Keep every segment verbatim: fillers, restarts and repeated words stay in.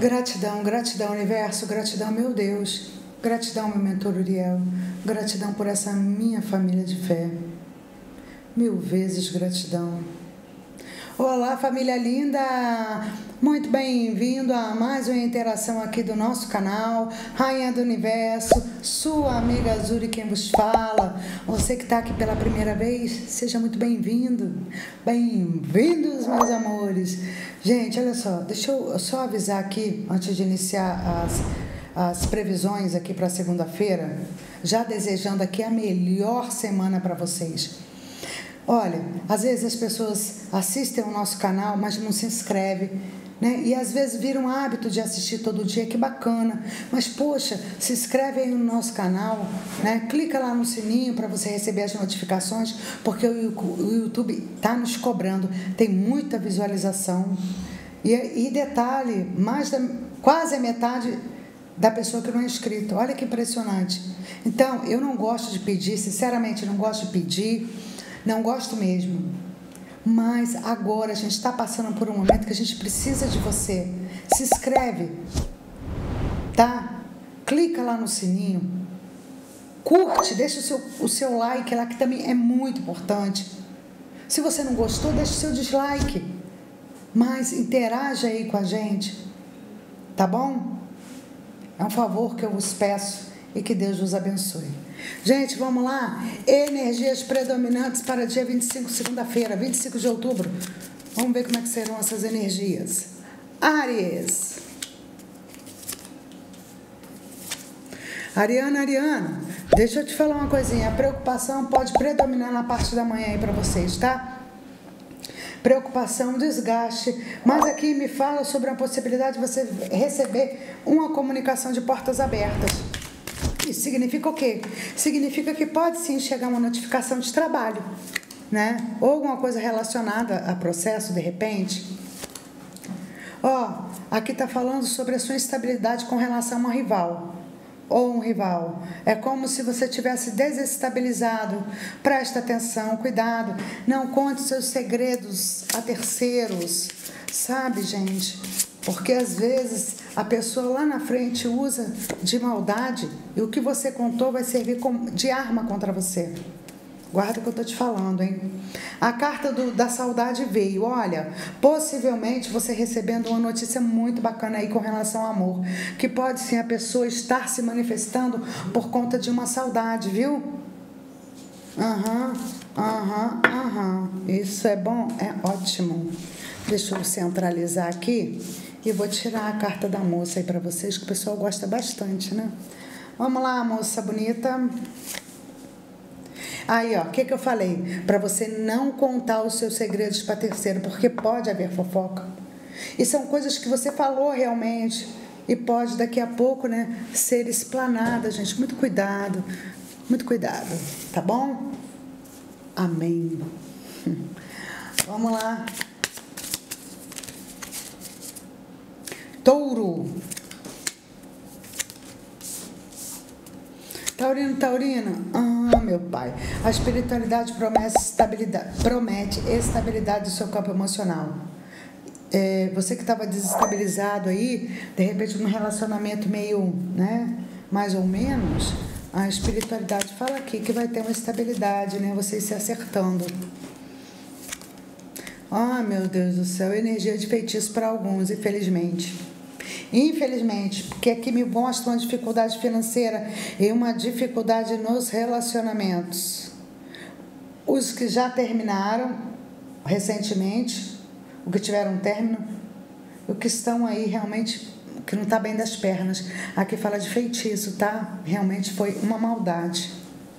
Gratidão, gratidão, universo, gratidão, meu Deus, gratidão, meu mentor Uriel, gratidão por essa minha família de fé, mil vezes gratidão. Olá, família linda, muito bem-vindo a mais uma interação aqui do nosso canal, Rainha do Universo, sua amiga Azuri quem vos fala. Você que está aqui pela primeira vez, seja muito bem-vindo, bem-vindos, meus amores. Gente, olha só, deixa eu só avisar aqui, antes de iniciar as, as previsões aqui para segunda-feira, já desejando aqui a melhor semana para vocês. Olha, às vezes as pessoas assistem o nosso canal, mas não se inscrevem, né? E às vezes vira um hábito de assistir todo dia, que bacana. Mas, poxa, se inscreve aí no nosso canal, né? Clica lá no sininho para você receber as notificações, porque o YouTube está nos cobrando, tem muita visualização. E, e detalhe, mais da, quase a metade da pessoa que não é inscrita. Olha que impressionante. Então, eu não gosto de pedir, sinceramente, não gosto de pedir. Não gosto mesmo, mas agora a gente está passando por um momento que a gente precisa de você. Se inscreve, tá? Clica lá no sininho, curte, deixa o seu, o seu like lá, que também é muito importante. Se você não gostou, deixa o seu dislike, mas interaja aí com a gente, tá bom? É um favor que eu vos peço e que Deus vos abençoe. Gente, vamos lá. Energias predominantes para dia vinte e cinco, segunda-feira, vinte e cinco de outubro. Vamos ver como é que serão essas energias. Áries. Ariana, Ariana, deixa eu te falar uma coisinha. A preocupação pode predominar na parte da manhã aí para vocês, tá? Preocupação, desgaste. Mas aqui me fala sobre a possibilidade de você receber uma comunicação de portas abertas. Isso significa o quê? Significa que pode sim chegar uma notificação de trabalho, né? Ou alguma coisa relacionada a processo, de repente. Ó, aqui tá falando sobre a sua instabilidade com relação a um rival. Ou um rival. É como se você tivesse desestabilizado. Presta atenção, cuidado. Não conte seus segredos a terceiros. Sabe, gente? Porque às vezes a pessoa lá na frente usa de maldade e o que você contou vai servir de arma contra você. Guarda o que eu estou te falando, hein? A carta do, da saudade veio. Olha, possivelmente você recebendo uma notícia muito bacana aí com relação ao amor. Que pode sim a pessoa estar se manifestando por conta de uma saudade, viu? Aham, aham, aham. Isso é bom? É ótimo. Deixa eu centralizar aqui. E vou tirar a carta da moça aí para vocês, que o pessoal gosta bastante, né? Vamos lá, moça bonita. Aí, ó, o que que eu falei? Para você não contar os seus segredos para terceiro, porque pode haver fofoca. E são coisas que você falou realmente e pode daqui a pouco, né, ser explanada, gente. Muito cuidado, muito cuidado, tá bom? Amém. Vamos lá. Touro. Taurino, Taurino. Ah, meu pai. A espiritualidade promete estabilidade, promete estabilidade do seu campo emocional. É, você que estava desestabilizado aí, de repente num relacionamento meio, né, mais ou menos, a espiritualidade fala aqui que vai ter uma estabilidade, né, vocês se acertando. Ah, meu Deus do céu, energia de feitiço para alguns, infelizmente. Infelizmente, porque aqui me mostra uma dificuldade financeira e uma dificuldade nos relacionamentos. Os que já terminaram recentemente, o que tiveram um término, o que estão aí realmente, que não está bem das pernas. Aqui fala de feitiço, tá? Realmente foi uma maldade.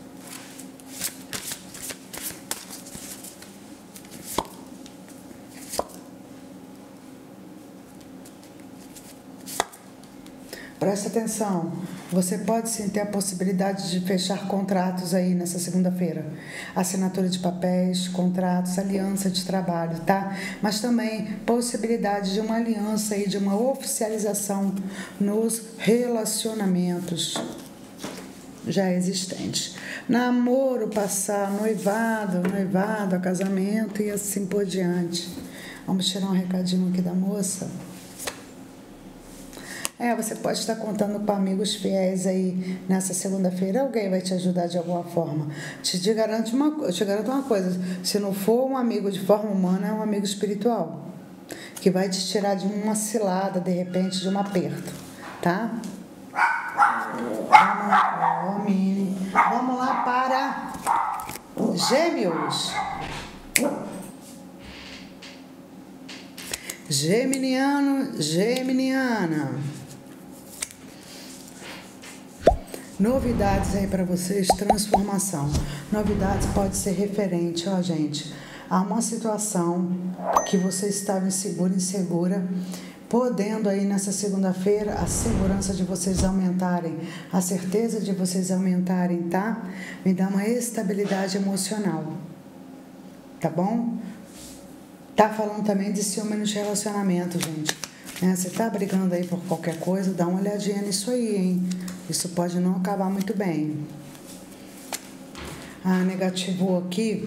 Presta atenção, você pode sim ter a possibilidade de fechar contratos aí nessa segunda-feira. Assinatura de papéis, contratos, aliança de trabalho, tá? Mas também possibilidade de uma aliança aí, de uma oficialização nos relacionamentos já existentes. Namoro, passar, noivado, noivado, casamento e assim por diante. Vamos tirar um recadinho aqui da moça. É, você pode estar contando com amigos fiéis aí nessa segunda-feira. Alguém vai te ajudar de alguma forma. Te, te, garanto uma, eu te garanto uma coisa. Se não for um amigo de forma humana, é um amigo espiritual. Que vai te tirar de uma cilada, de repente, de um aperto. Tá? Vamos lá, oh, Mini. Vamos lá para Gêmeos. Geminiano, Geminiana. Novidades aí para vocês, transformação. Novidades pode ser referente, ó, gente, a uma situação que você estava insegura, insegura, podendo aí nessa segunda-feira a segurança de vocês aumentarem, a certeza de vocês aumentarem, tá? Me dá uma estabilidade emocional, tá bom? Tá falando também de ciúme nos relacionamentos, gente. Né? Você tá brigando aí por qualquer coisa, dá uma olhadinha nisso aí, hein? Isso pode não acabar muito bem. Ah, negativou aqui.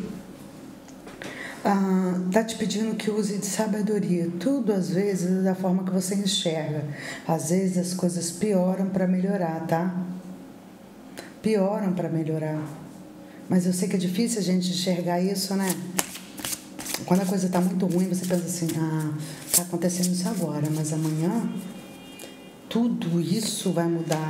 Ah, tá te pedindo que use de sabedoria. Tudo, às vezes, é da forma que você enxerga. Às vezes, as coisas pioram para melhorar, tá? Pioram para melhorar. Mas eu sei que é difícil a gente enxergar isso, né? Quando a coisa tá muito ruim, você pensa assim, ah, tá acontecendo isso agora, mas amanhã tudo isso vai mudar.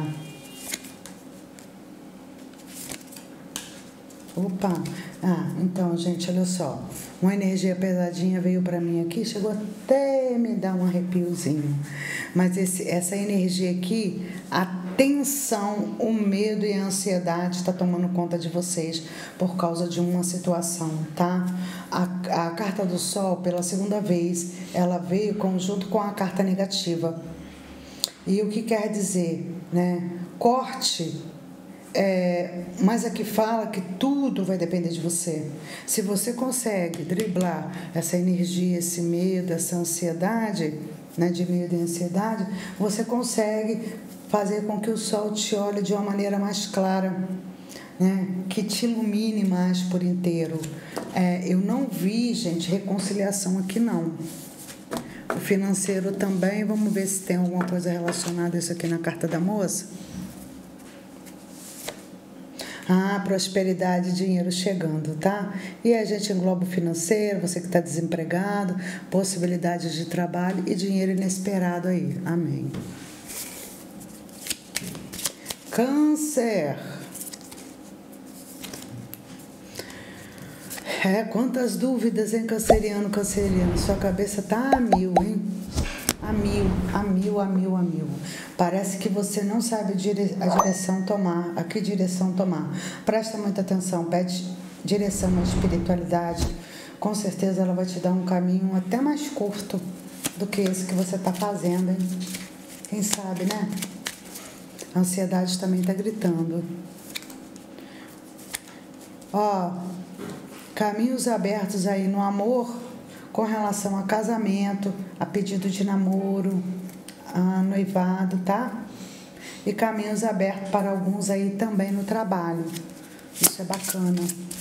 Opa! Ah, então, gente, olha só. Uma energia pesadinha veio pra mim aqui, chegou até me dar um arrepiozinho. Mas esse, essa energia aqui, a tensão, o medo e a ansiedade está tomando conta de vocês por causa de uma situação, tá? A, a carta do Sol, pela segunda vez, ela veio conjunto com a carta negativa. E o que quer dizer, né? Corte. É, mas aqui fala que tudo vai depender de você. Se você consegue driblar essa energia, esse medo, essa ansiedade, né, de medo e ansiedade, você consegue fazer com que o sol te olhe de uma maneira mais clara, né, que te ilumine mais por inteiro. É, eu não vi, gente, reconciliação aqui não. O financeiro também, vamos ver se tem alguma coisa relacionada a isso aqui na carta da moça. Ah, prosperidade, dinheiro chegando, tá? E a gente engloba o financeiro, você que está desempregado, possibilidades de trabalho e dinheiro inesperado aí. Amém. Câncer. É, quantas dúvidas, hein, canceriano, canceriano? Sua cabeça tá a mil, hein? A mil, a mil, a mil, a mil. Parece que você não sabe a direção tomar, a que direção tomar. Presta muita atenção, pede direção à espiritualidade. Com certeza ela vai te dar um caminho até mais curto do que esse que você está fazendo, hein? Quem sabe, né? A ansiedade também está gritando. Ó, caminhos abertos aí no amor com relação a casamento, a pedido de namoro, a noivado, tá? E caminhos abertos para alguns aí também no trabalho. Isso é bacana.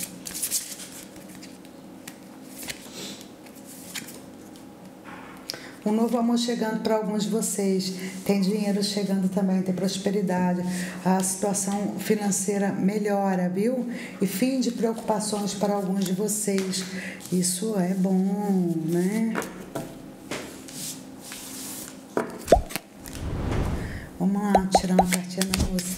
Um novo amor chegando para alguns de vocês. Tem dinheiro chegando também, tem prosperidade. A situação financeira melhora, viu? E fim de preocupações para alguns de vocês. Isso é bom, né? Vamos lá, tirar uma cartinha da moça.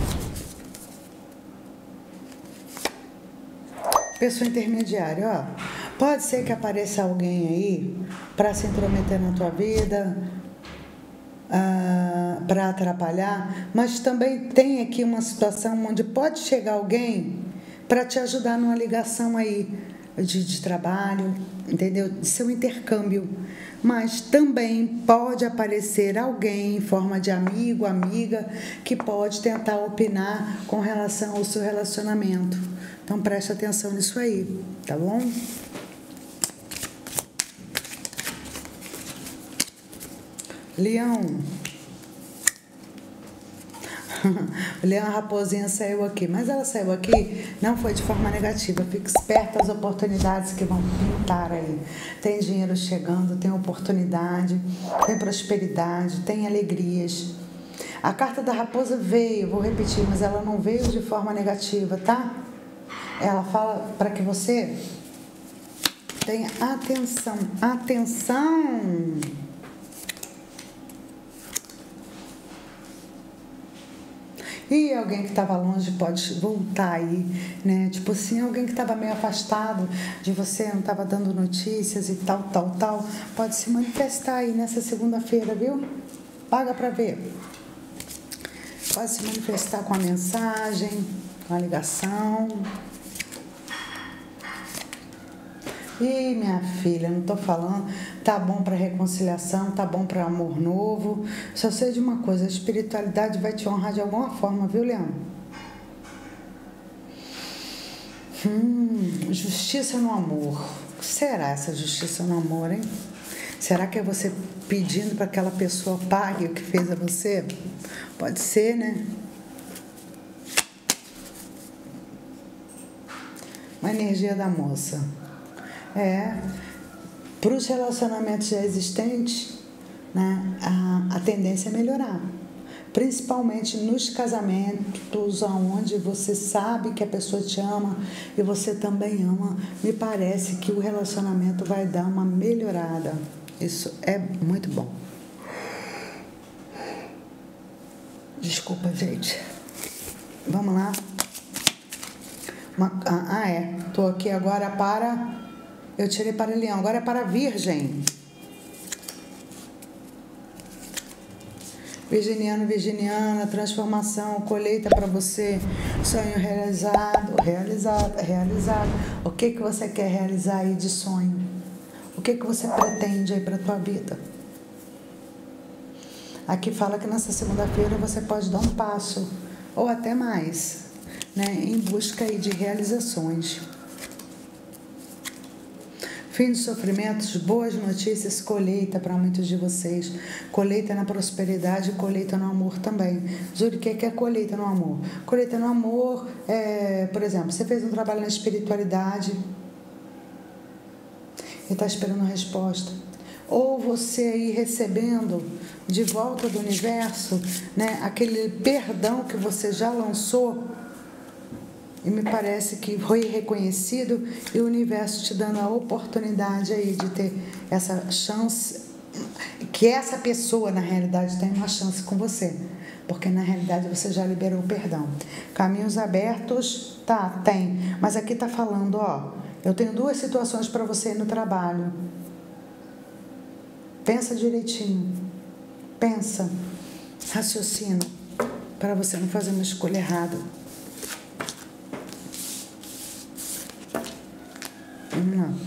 Pessoa intermediária, ó. Pode ser que apareça alguém aí para se intrometer na tua vida, ah, para atrapalhar, mas também tem aqui uma situação onde pode chegar alguém para te ajudar numa ligação aí de, de trabalho, entendeu? De seu intercâmbio. Mas também pode aparecer alguém em forma de amigo, amiga, que pode tentar opinar com relação ao seu relacionamento. Então preste atenção nisso aí, tá bom? Leão. O leão, a raposinha saiu aqui, mas ela saiu aqui, não foi de forma negativa. Fique esperto às oportunidades que vão pintar aí. Tem dinheiro chegando, tem oportunidade, tem prosperidade, tem alegrias. A carta da raposa veio, vou repetir, mas ela não veio de forma negativa, tá? Ela fala para que você tenha atenção, atenção. E alguém que estava longe pode voltar aí, né? Tipo assim, alguém que estava meio afastado de você, não estava dando notícias e tal, tal, tal, pode se manifestar aí nessa segunda-feira, viu? Paga para ver. Pode se manifestar com a mensagem, com a ligação. Ih, minha filha, não tô falando, tá bom para reconciliação, tá bom para amor novo. Só sei de uma coisa, a espiritualidade vai te honrar de alguma forma, viu, Leão? Hum, justiça no amor. O que será essa justiça no amor, hein? Será que é você pedindo para que aquela pessoa pague o que fez a você? Pode ser, né? Uma energia da moça. É, para os relacionamentos já existentes, né, a, a tendência é melhorar. Principalmente nos casamentos, onde você sabe que a pessoa te ama e você também ama, me parece que o relacionamento vai dar uma melhorada. Isso é muito bom. Desculpa, gente. Vamos lá. Uma, ah, é. Estou aqui agora para... Eu tirei para Leão, agora é para Virgem. Virginiano, Virginiana, transformação, colheita para você, sonho realizado, realizado, realizado. O que que você quer realizar aí de sonho? O que que você pretende aí para a tua vida? Aqui fala que nessa segunda-feira você pode dar um passo, ou até mais, né, em busca aí de realizações. Fim de sofrimentos, boas notícias, colheita para muitos de vocês. Colheita na prosperidade, colheita no amor também. Zuri, o que é colheita no amor? Colheita no amor, é, por exemplo, você fez um trabalho na espiritualidade e está esperando a resposta. Ou você aí recebendo de volta do universo, né, aquele perdão que você já lançou, e me parece que foi reconhecido e o universo te dando a oportunidade aí de ter essa chance, que essa pessoa, na realidade, tem uma chance com você. Porque, na realidade, você já liberou o perdão. Caminhos abertos, tá, tem. Mas aqui tá falando, ó, eu tenho duas situações para você no trabalho. Pensa direitinho. Pensa. Raciocina. Para você não fazer uma escolha errada. Vamos lá.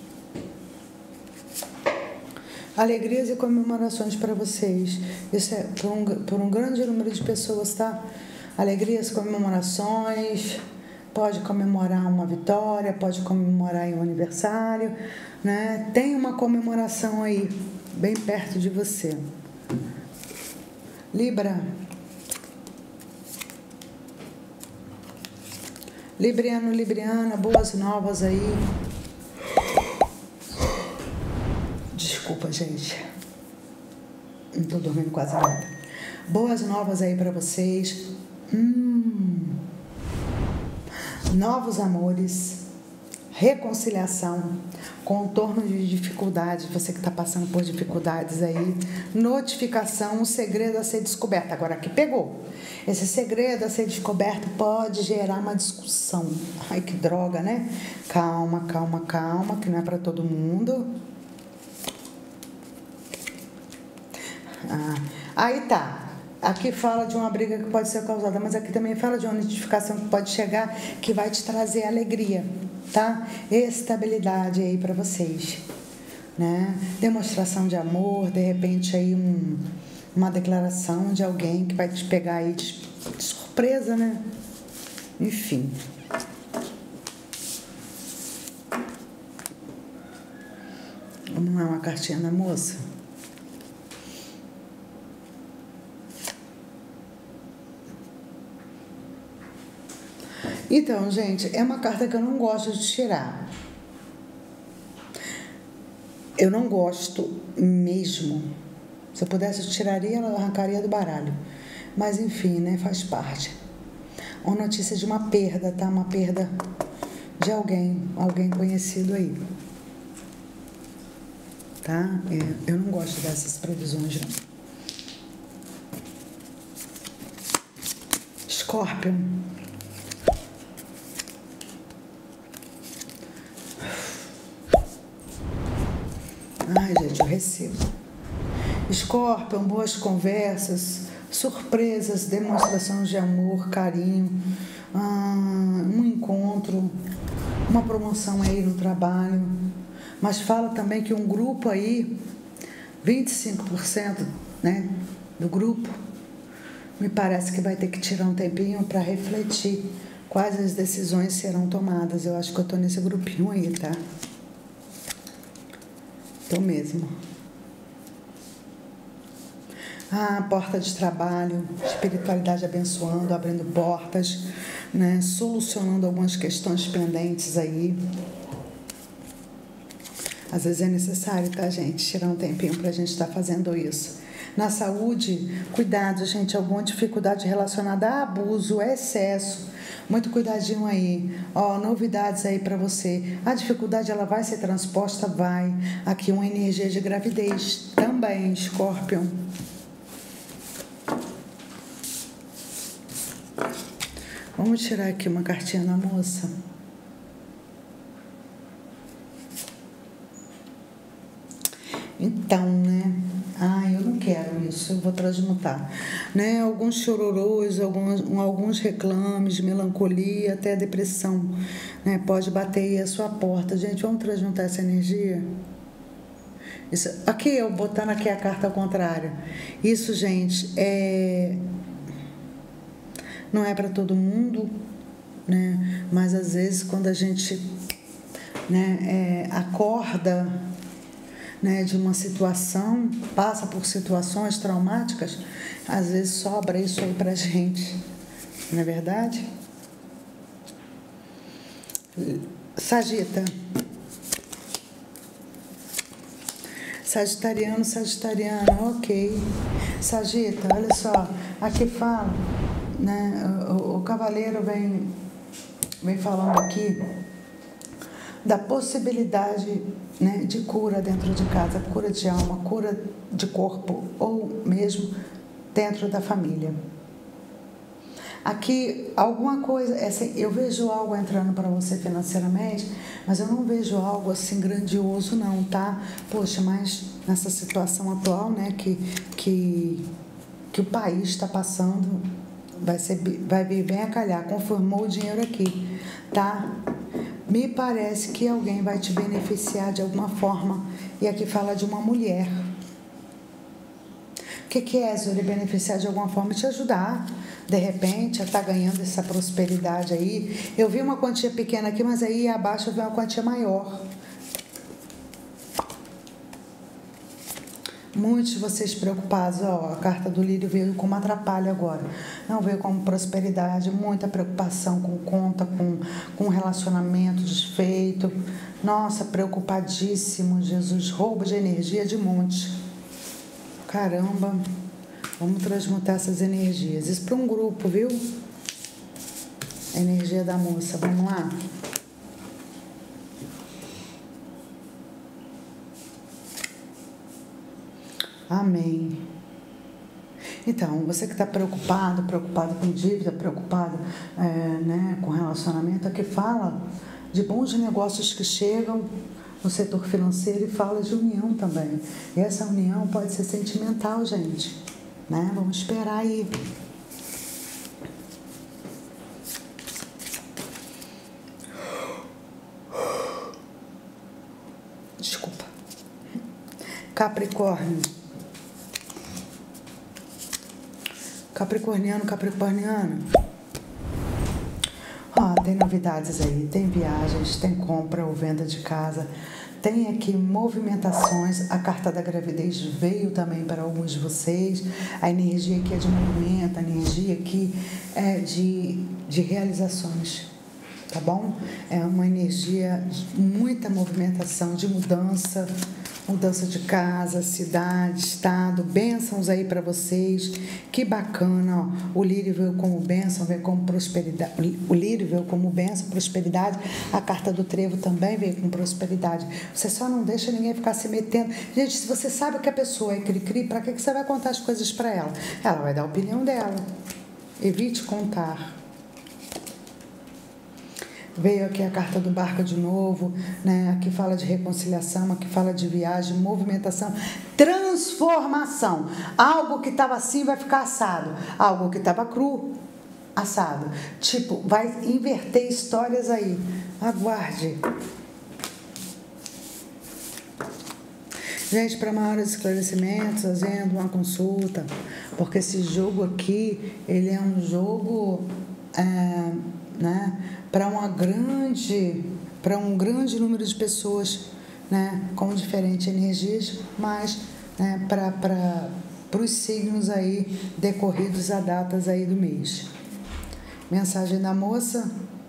Alegrias e comemorações para vocês. Isso é por um, por um grande número de pessoas, tá? Alegrias, comemorações. Pode comemorar uma vitória, pode comemorar um aniversário, né? Tem uma comemoração aí, bem perto de você. Libra. Libriano, Libriana, boas novas aí. Desculpa, gente. Não tô dormindo quase nada. Boas novas aí para vocês. Hum. Novos amores. Reconciliação. Contorno de dificuldades. Você que está passando por dificuldades aí. Notificação. Um segredo a ser descoberto. Agora aqui pegou. Esse segredo a ser descoberto pode gerar uma discussão. Ai, que droga, né? Calma, calma, calma, que não é para todo mundo. Ah, aí tá. Aqui fala de uma briga que pode ser causada, mas aqui também fala de uma notificação que pode chegar, que vai te trazer alegria, tá? Estabilidade aí para vocês, né? Demonstração de amor, de repente aí um, uma declaração de alguém que vai te pegar aí de, de surpresa, né? Enfim. Vamos lá, uma cartinha da moça. Então, gente, é uma carta que eu não gosto de tirar. Eu não gosto mesmo. Se eu pudesse, eu tiraria, ela arrancaria do baralho. Mas enfim, né? Faz parte. Uma notícia de uma perda, tá? Uma perda de alguém, alguém conhecido aí. Tá? Eu não gosto dessas previsões, não. Escorpião. Ai, gente, eu recebo. Escorpião, boas conversas, surpresas, demonstrações de amor, carinho, um encontro, uma promoção aí no trabalho. Mas fala também que um grupo aí, vinte e cinco por cento, né, do grupo, me parece que vai ter que tirar um tempinho para refletir quais as decisões serão tomadas. Eu acho que eu tô nesse grupinho aí, tá? Tô mesmo. Ah, porta de trabalho, espiritualidade abençoando, abrindo portas, né, solucionando algumas questões pendentes aí. Às vezes é necessário, tá, gente? Tirar um tempinho pra gente estar fazendo isso. Na saúde, cuidado, gente, alguma dificuldade relacionada a abuso, excesso. Muito cuidadinho aí. Ó, novidades aí pra você. A dificuldade, ela vai ser transposta? Vai. Aqui uma energia de gravidez também, Escorpião. Vamos tirar aqui uma cartinha da moça. Então, né? Ah, eu não quero isso, eu vou transmutar. Né? Alguns chororôs, alguns, alguns reclames, melancolia, até depressão. Né? Pode bater aí a sua porta. Gente, vamos transmutar essa energia? Isso, aqui, eu botando aqui a carta ao contrário. Isso, gente, é... não é para todo mundo, né? Mas às vezes quando a gente, né, é, acorda, né, de uma situação, passa por situações traumáticas, às vezes sobra isso aí pra gente, não é verdade? Sagita. Sagitariano, Sagitariano, ok. Sagita, olha só, aqui fala, né, o, o cavaleiro vem, vem falando aqui da possibilidade, né, de cura dentro de casa, cura de alma, cura de corpo ou mesmo dentro da família. Aqui, alguma coisa, assim, eu vejo algo entrando para você financeiramente, mas eu não vejo algo assim grandioso não, tá? Poxa, mas nessa situação atual, né, que, que, que o país está passando, vai, ser, vai vir bem a calhar, confirmou o dinheiro aqui, tá? Me parece que alguém vai te beneficiar de alguma forma, e aqui fala de uma mulher. O que, que é, Zuri? Beneficiar de alguma forma? Te ajudar, de repente, a estar ganhando essa prosperidade aí. Eu vi uma quantia pequena aqui, mas aí abaixo eu vi uma quantia maior. Muitos de vocês preocupados, ó, a carta do lírio veio como atrapalho agora. Não veio como prosperidade, muita preocupação com conta, com, com relacionamento desfeito. Nossa, preocupadíssimo, Jesus, roubo de energia de monte. Caramba, vamos transmutar essas energias. Isso para um grupo, viu? A energia da moça, vamos lá? Amém. Então, você que está preocupado, preocupado com dívida, preocupado é, né, com relacionamento, aqui fala de bons negócios que chegam no setor financeiro e fala de união também. E essa união pode ser sentimental, gente. Né? Vamos esperar aí. Desculpa. Capricórnio. Capricorniano, Capricorniano. Ó, tem novidades aí, tem viagens, tem compra ou venda de casa, tem aqui movimentações. A carta da gravidez veio também para alguns de vocês. A energia aqui é de movimento, a energia aqui é de, de realizações, tá bom? É uma energia de muita movimentação, de mudança, Mudança de casa, cidade, estado, bênçãos aí para vocês. Que bacana, ó. O lírio veio como bênção, veio como prosperidade. O lírio veio como bênção, prosperidade. A carta do trevo também veio com prosperidade. Você só não deixa ninguém ficar se metendo. Gente, se você sabe que a pessoa é cri-cri, para que você vai contar as coisas para ela? Ela vai dar a opinião dela. Evite contar. Veio aqui a carta do barco de novo, né? Aqui fala de reconciliação, aqui fala de viagem, movimentação, transformação. Algo que estava assim vai ficar assado, algo que estava cru, assado. Tipo, vai inverter histórias aí. Aguarde. Gente, para maiores esclarecimentos, fazendo uma consulta, porque esse jogo aqui, ele é um jogo, é, né? Para uma grande, para um grande número de pessoas, né, com diferentes energias, mas, né, para para para os signos aí decorridos a datas aí do mês. Mensagem da moça.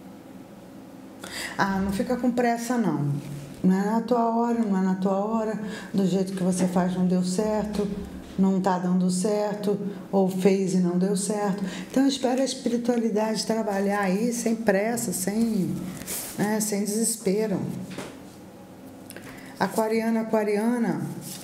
Ah, não fica com pressa não. Não é na tua hora, não é na tua hora, do jeito que você faz não deu certo. Não está dando certo, ou fez e não deu certo. Então, espera a espiritualidade trabalhar aí sem pressa, sem, né, sem desespero. Aquariana, aquariana.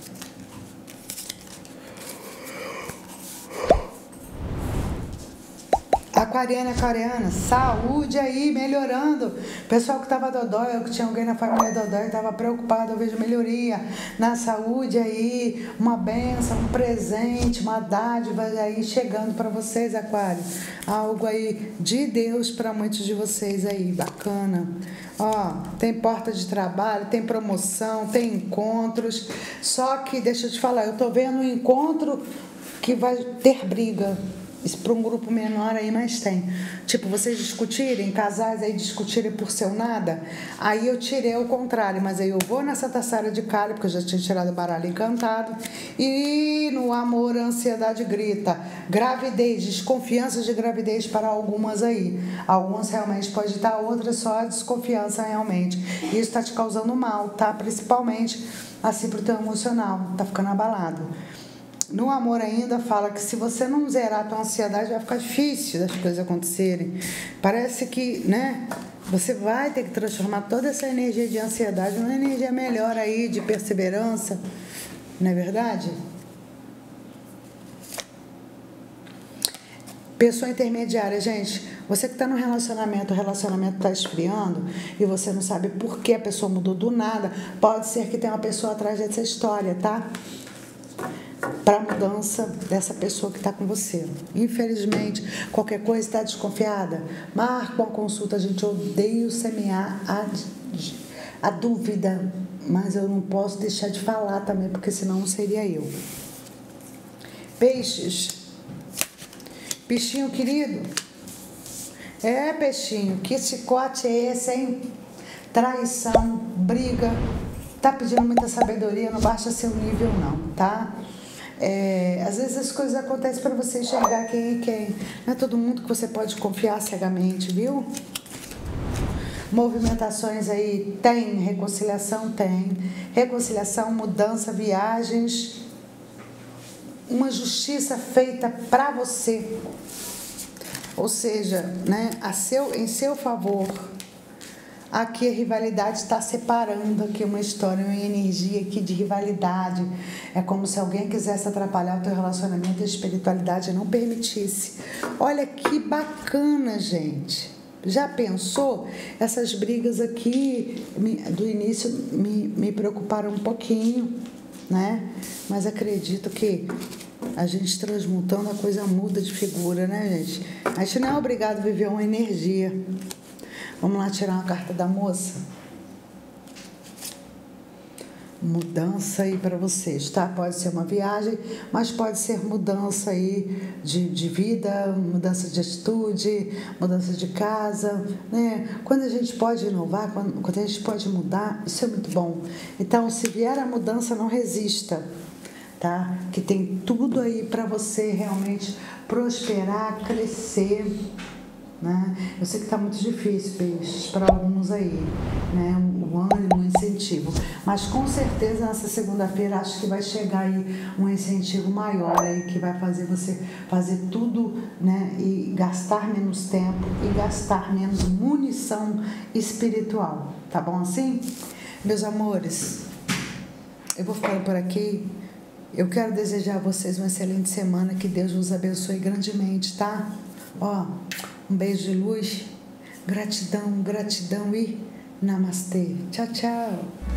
Aquariana, aquariana, saúde aí, melhorando. Pessoal que estava dodói, ou que tinha alguém na família dodói, estava preocupado, eu vejo melhoria na saúde aí, uma bênção, um presente, uma dádiva aí chegando para vocês, aquário. Algo aí de Deus para muitos de vocês aí, bacana. Ó, tem porta de trabalho, tem promoção, tem encontros, só que, deixa eu te falar, eu tô vendo um encontro que vai ter briga. Isso para um grupo menor aí, mas tem. Tipo, vocês discutirem, casais aí discutirem por seu nada, aí eu tirei o contrário, mas aí eu vou nessa taçara de calho, porque eu já tinha tirado o baralho encantado, e no amor a ansiedade grita. Gravidez, desconfiança de gravidez para algumas aí. Algumas realmente pode estar, outras só a desconfiança realmente. Isso está te causando mal, tá? Principalmente assim pro teu emocional, tá ficando abalado. No amor ainda fala que se você não zerar a tua ansiedade, vai ficar difícil das coisas acontecerem. Parece que, né, você vai ter que transformar toda essa energia de ansiedade numa energia melhor aí, de perseverança. Não é verdade? Pessoa intermediária, gente, você que está no relacionamento, o relacionamento está esfriando e você não sabe por que a pessoa mudou do nada, pode ser que tenha uma pessoa atrás dessa história, tá? Para a mudança dessa pessoa que está com você. Infelizmente, qualquer coisa está desconfiada, marca uma consulta. A gente odeia semear a, a dúvida, mas eu não posso deixar de falar também, porque senão não seria eu. Peixes. Peixinho querido. É, peixinho, que chicote é esse, hein? Traição, briga. Tá pedindo muita sabedoria, não baixa seu nível não, tá? É, às vezes as coisas acontecem para você enxergar quem é quem. Não é todo mundo que você pode confiar cegamente, viu? Movimentações aí, tem. Reconciliação, tem. Reconciliação, mudança, viagens. Uma justiça feita para você. Ou seja, né, a seu, em seu favor. Aqui a rivalidade está separando aqui uma história, uma energia aqui de rivalidade. É como se alguém quisesse atrapalhar o teu relacionamento e a espiritualidade não permitisse. Olha que bacana, gente. Já pensou? Essas brigas aqui do início me, me preocuparam um pouquinho, né? Mas acredito que a gente transmutando a coisa muda de figura, né, gente? A gente não é obrigado a viver uma energia. Vamos lá tirar uma carta da moça. Mudança aí para vocês, tá? Pode ser uma viagem, mas pode ser mudança aí de, de vida, mudança de atitude, mudança de casa, né? Quando a gente pode inovar, quando, quando a gente pode mudar, isso é muito bom. Então, se vier a mudança, não resista, tá? Que tem tudo aí para você realmente prosperar, crescer, né? Eu sei que está muito difícil, peixes, para alguns aí, né? O ânimo, o incentivo, Mas com certeza nessa segunda-feira acho que vai chegar aí um incentivo maior aí que vai fazer você fazer tudo, né? E gastar menos tempo e gastar menos munição espiritual. Tá bom assim? Meus amores, eu vou ficando por aqui. Eu quero desejar a vocês uma excelente semana, que Deus vos abençoe grandemente, tá? Ó, um beijo de luz, gratidão, gratidão e namastê. Tchau, tchau.